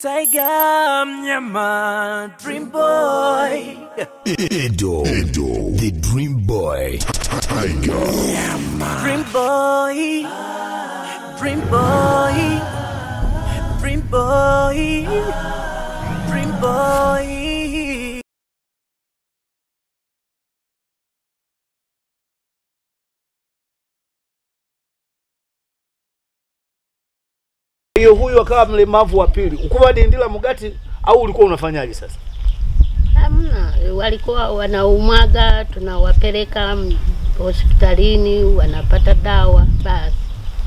Tiger MNYAMA, Dream Boy. Edo, the Dream Boy. Tiger MNYAMA. Dream Boy, Dream Boy, Dream Boy, Dream Boy. Hiyo huyu akawa mlemavu wa pili. Ukuwa dindila mugati au ulikuwa unafanyaje sasa? Hamna, walikuwa wanaumwaga, tunawapeleka hospitalini, wanapata dawa basi.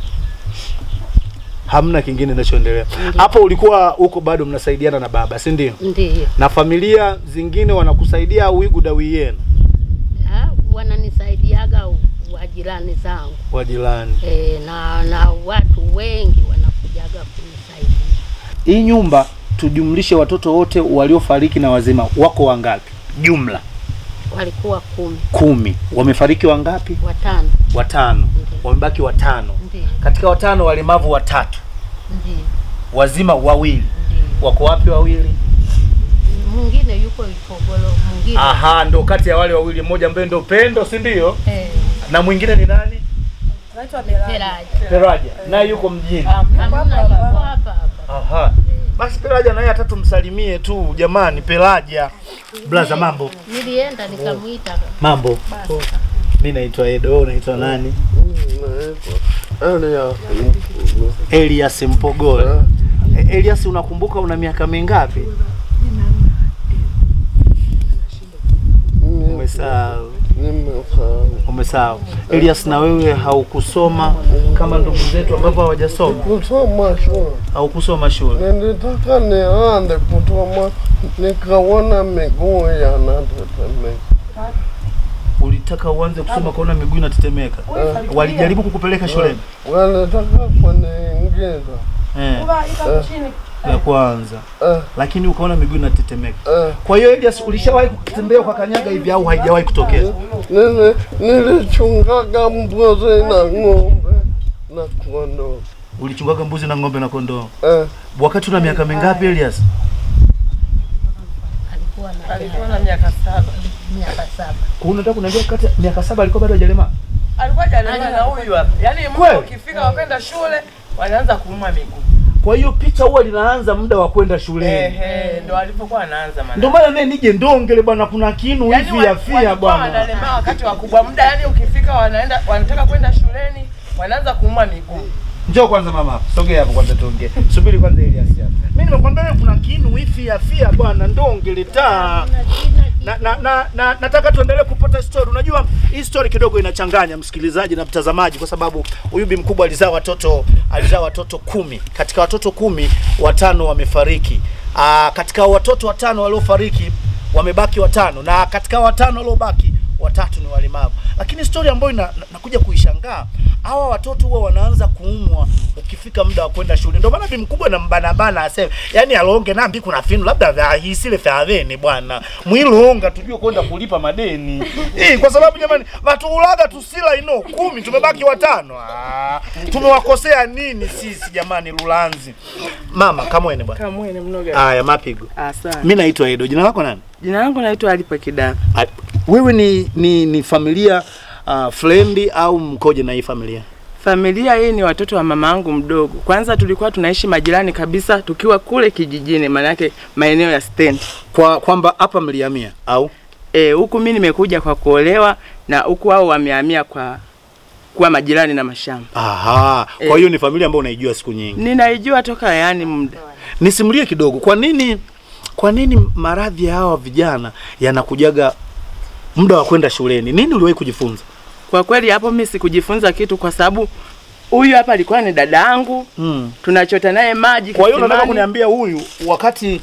Hamna kingine kinachoendelea. Hapo ulikuwa huko bado mnasaidiana na baba, si ndio? Ndiyo. Na familia zingine wanakusaidia au wigudawi yenu? Wananisaidiaga wajirani zangu. Wajirani. Na watu wengi wanakujaga kunisaidia. Hii nyumba tujumlishe watoto wote waliofariki na wazima wako wangapi? Jumla. Walikuwa 10. 10. Wamefariki wangapi? 5. 5. Wamebaki 5. Katika 5 walemavu 3. Ndiyo. Wazima 2. Ndiyo. Wako wapi 2? Mwingine yuko Ikogolo, mwingine. Aha, ndo kati ya wale 2 mmoja ambaye ndo Pendo, si ndio? Na mwingine ni nani? Anaitwa Peraja. Naye yuko mjini. Hapa. Aha. Basi Peraja naye atatumsalimie tu jamani. Peraja. Blaza mambo. Nilienda nikamuita. Mambo. Mimi naitwa Edo, unaitwa nani? Elias Mpogole. Elias, unakumbuka una miaka mingapi? Umesahau. Elias, na wewe haukusoma kama ndugu zetu ambao hawajasoma? Kusoma shule. Haukusoma shule? Nilitaka nianze kusoma, nikaona miguu yanatetemeka. Ulitaka uanze kusoma kaona miguu inatetemeka? Walijaribu kukupeleka shuleni? Walitaka kuniingiza. Ya kwanza. Lakini ukaona miguu inatetemeka. Kwa hiyo Elias, ulishawahi kutembea kwa kanyaga hivi au haijawahi kutokea? Nilichungaga mbuzi na ng'ombe na kondoo. Ulichungaga mbuzi na ng'ombe na kondoo? Wakati una miaka mingapi Elias? Alikuwa na miaka 7. Kwa unataka kuniambia kati miaka 7 alikuwa bado hajalema? Alikuwa hajalema na huyu hapa. Yaani mtu ukifika wakaenda shule wanaanza kuuma miguu. Kwa hiyo picha huwa linaanza muda wa kwenda shuleni. Ndio alipokuwa anaanza maana. Ndio maana nije ndongele bwana, kuna kinu hivi yafia bwana. Wanalema wakati wakubwa muda, yani ukifika wanataka kwenda shuleni wanaanza kuuma miguu. Njoo kwanza mama, sogea hapo kwanza tuongee. Subiri kwanza Elias hapa. Mimi nimekwambia kuna kinu hivi yafia bwana, ndongele taa. Nataka tuendelee kupata story. Unajua hii story kidogo inachanganya msikilizaji na mtazamaji, kwa sababu huyu bi mkubwa alizaa watoto 10. Katika watoto 10, 5 wamefariki. Katika watoto 5 waliofariki wamebaki 5, na katika 5 waliobaki 3 ni walemavu. Lakini story ambayo nakuja kuishangaa, hawa watoto huwa wanaanza kuumwa ukifika muda wa kwenda shule. Ndio maana bi mkubwa na mbana asema, yani alonge nambi kuna finu labda hisile fadheni bwana. Mwilonga tujue kwenda kulipa madeni. Kwa sababu jamani, watu ulaga tusila 10, tumebaki 5. Tumewakosea nini sisi jamani Lulanzi? Mama, kamwene bwana. Kamwene mnoga. Haya mapigo. Asante. Mimi naitwa Edo. Jina lako nani? Jina langu naitwa Alipa Kidaka. Wewe ni familia friend au mkoje na hii familia? Familia hii ni watoto wa mamangu mdogo. Kwanza tulikuwa tunaishi majirani kabisa tukiwa kule kijijini, maana yake maeneo ya stand. Kwamba hapa mlihamia au? Huku mimi nimekuja kwa kuolewa na huku wao wamehamia kwa majirani na mashamba. Aha. Kwa hiyo ni familia ambayo unaijua siku nyingi? Ninaijua toka yani muda. Nisimulie kidogo, kwa nini maradhi ya hawa vijana yanakujaga muda wa kwenda shuleni? Nini uliwahi kujifunza? Kwa kweli hapo mimi sikujifunza kitu, kwa sababu huyu hapa alikuwa ni dada yangu. Tunachota naye maji. Kwa hiyo unataka kuniambia huyu wakati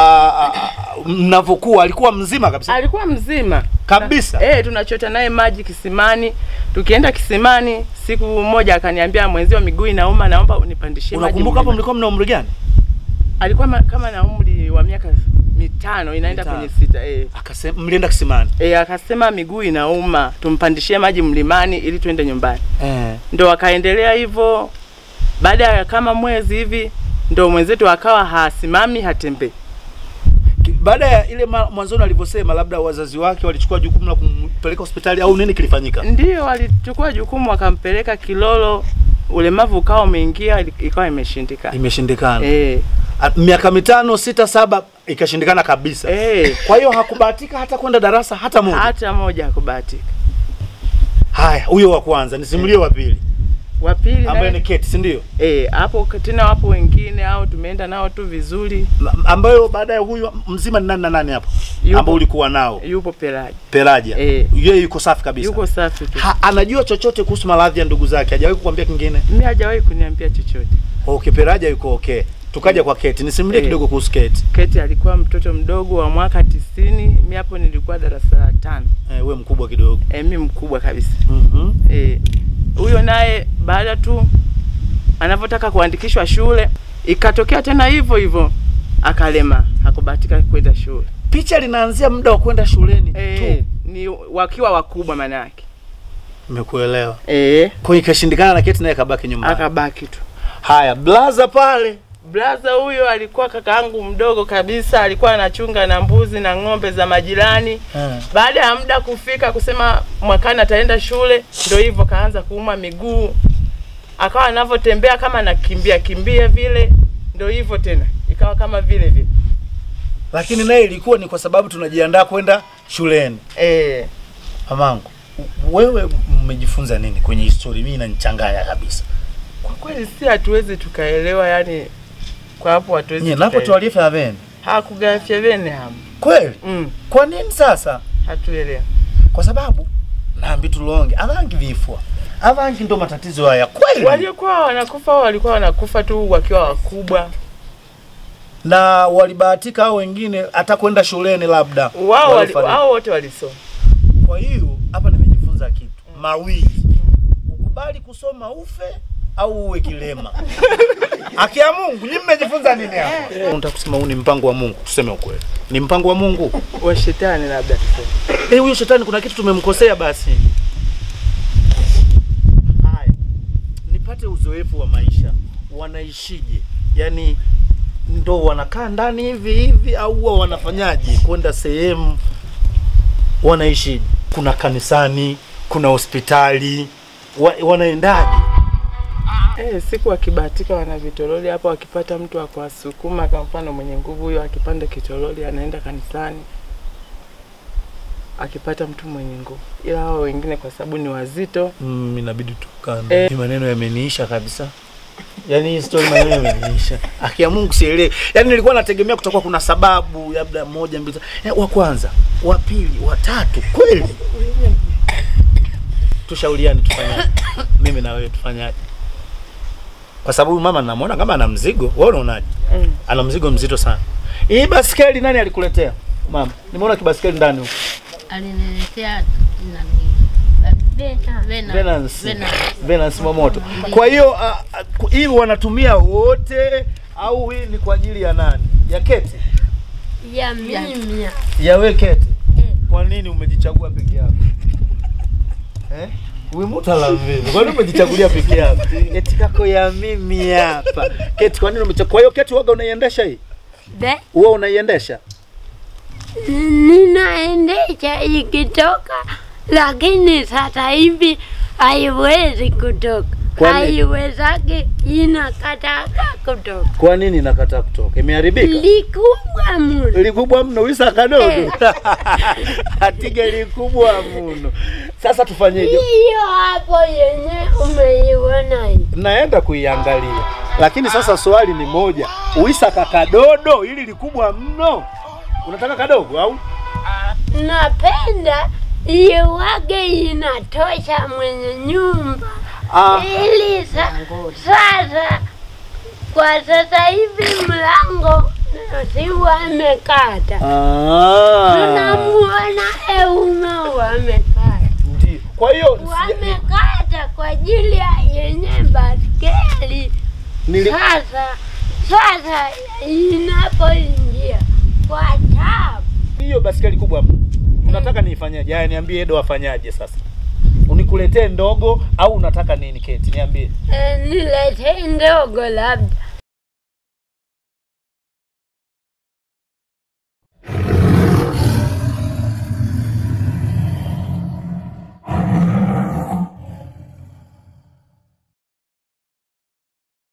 mnavokuwa alikuwa mzima kabisa? Alikuwa mzima kabisa. Tunachota naye maji kisimani. Tukienda kisimani, siku moja akaniambia mwenzio miguu inauma, naomba unipandishie maji. Unakumbuka hapo mlikuwa mna umri gani? Alikuwa kama na umri wa miaka 5 inaenda kwenye 6. Akasema mlienda kisimani? Akasema miguu inauma, tumpandishie maji mlimani ili tuende nyumbani. Ndio akaendelea hivyo. Baada ya kama mwezi hivi Ndio mwenzetu akawa hasimami hatembei. Baada ya ile mwanzoni alivyosema labda wazazi wake walichukua jukumu la kumpeleka hospitali au nini kilifanyika? Ndio walichukua jukumu wakampeleka Kilolo, ulemavu ukao umeingia, ikawa imeshindikana. Imeshindikana. Miaka 5, 6, 7 ikashindikana kabisa. Kwa hiyo hakubahatika hata kwenda darasa hata moja. Hata moja hakubahatika. Haya, huyo wa kwanza, nisimulie wa pili. Wa pili ambaye ni Kate, si ndio? Hapo tena wapo wengine au tumeenda nao tu vizuri. Ambayo baada ya huyu mzima ni nani na nani hapo? Ambao ulikuwa nao? Yupo Pelaja. Pelaja. Yeye yuko safi kabisa. Yuko safi tu. Anajua chochote kuhusu maradhi ya ndugu zake? Hajawahi kukuambia kingine? Mimi hajawahi kuniambia chochote. Okay, Pelaja yuko okay. Tukaja kwa Kate. Nisimulie kidogo kuhusu Kate. Kate alikuwa mtoto mdogo wa mwaka 90, mimi hapo nilikuwa darasa la 5. Wewe mkubwa kidogo. Mimi mkubwa kabisa. Huyo naye baada tu anapotaka kuandikishwa shule ikatokea tena hivyo akalema, hakubahatika kwenda shule. Picha linaanzia muda wa kwenda shuleni tu. Ni wakiwa wakubwa maana yake. Nimekuelewa. Kwa ikashindikana na Kate naye akabaki nyumbani. Akabaki tu. Haya, blaza pale. Blaza huyo alikuwa kakaangu mdogo kabisa, alikuwa anachunga na mbuzi na ng'ombe za majirani. Baada ya muda kufika kusema mwakani ataenda shule, ndio hivyo kaanza kuuma miguu. Akawa anavyotembea kama anakimbia vile, ndio hivyo tena. Ikawa kama vile. Lakini naye ilikuwa ni kwa sababu tunajiandaa kwenda shuleni. Mamangu, wewe umejifunza nini kwenye historia? Mimi inanichanganya kabisa. Kwa kweli si hatuwezi tukaelewa, yani kwa hapo hatuwezi. Ni napo tualifa aveni. Hakugafia vene hapo. Kweli? Kwa nini sasa? Hatuelewa. Kwa sababu naambi tulonge avangi vifua. Avangi ndo matatizo haya. Kweli? Walikuwa wanakufa tu wakiwa wakubwa. Na walibahatika hao wengine hata kwenda shuleni labda. Wao wote walisoma. Kwa hiyo hapa nimejifunza kitu. Mawili. Ukubali kusoma ufe au uwe kilema. Haki ya Mungu, nyinyi mmejifunza nini hapa? Unataka kusema huu ni mpango wa Mungu? Tuseme ukweli. Ni mpango wa Mungu? Wa shetani labda tuseme. Huyo shetani kuna kitu tumemkosea basi. Haya. Nipate uzoefu wa maisha. Wanaishije? Yaani ndo wanakaa ndani hivi au wao wanafanyaje kwenda sehemu? Wanaishije? Kuna kanisani, kuna hospitali, wanaendaje? Siku akibahatika wana vitoroli hapo, akipata mtu akwasukuma kwa mfano mwenye nguvu, huyo akipanda kitoroli anaenda kanisani. Akipata mtu mwenye nguvu. Ila hao wengine kwa sababu ni wazito, inabidi tukane. Maneno yameniisha kabisa. Yaani hii story maneno yameniisha. Haki ya Mungu sielewi. Yaani nilikuwa nategemea kutakuwa kuna sababu labda 1, 2. Wa kwanza, wa pili, wa tatu. Kweli? Tushauriane tufanyaje? Mimi na wewe tufanyaje? Kwa sababu mama namuona kama ana mzigo. Wewe unaonaje? Ana mzigo mzito sana. Hii basikeli nani alikuletea? Mama, nimeona kibasikeli ndani huko. Aliniletea Venance Momoto. Kwa hiyo hii wanatumia wote au hii ni kwa ajili ya nani? Ya Kate? Ya mimi. Ya wewe Kate? Kwa nini umejichagua peke yako? Wewe mtalamveni. Kwa nini umejichagulia peke yako? Eti kako ya mimi hapa. Kate, kwa nini umechagua? Kwa hiyo Kate waga unaiendesha hii? Wewe unaiendesha? Ninaendesha ikitoka, lakini sasa hivi haiwezi kutoka. Haiwezaki, inakataka kutoka. Kwa nini inakataa kutoka? Imeharibika? Likubwa mno. Likubwa mno, wisa kadogo. Hatiga likubwa mno. Sasa tufanyeje? Hiyo hapo yenye umeiona hii. Naenda kuiangalia. Lakini sasa swali ni moja. Wisa kakadodo ili likubwa mno. Unataka kadogo au? Napenda hiyo wage inatosha mwenye nyumba. Ili sasa kwa sasa hivi mlango si wamekata. Tunamuona Eume wamekata. Ndiyo. Kwa hiyo wamekata kwa ajili ya yenye baskeli. Sasa inapoingia kwa tabu. Hiyo baskeli kubwa unataka niifanyaje? Haya niambie Edo afanyaje sasa? Unikuletee ndogo au unataka nini Kate? Niambie. Niletee ndogo labda.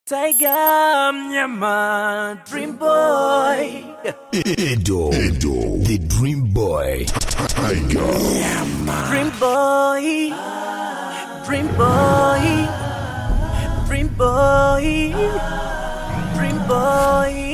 Tiger MNYAMA, Dream Boy. Edo, the Dream Boy. Tiger MNYAMA. Dream Boy. Dream Boy. Dream Boy. Dream Boy.